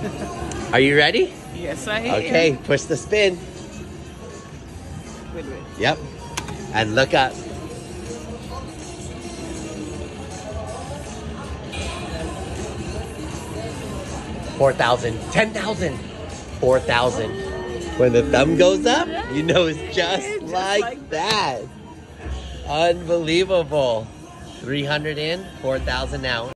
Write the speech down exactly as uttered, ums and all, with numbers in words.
Are you ready? Yes, I am. Okay, push the spin. Wait, wait. Yep. And look up. four thousand. ten thousand. four thousand. When the thumb goes up, you know it's just, just like, like that. that. Unbelievable. three hundred in, four thousand out.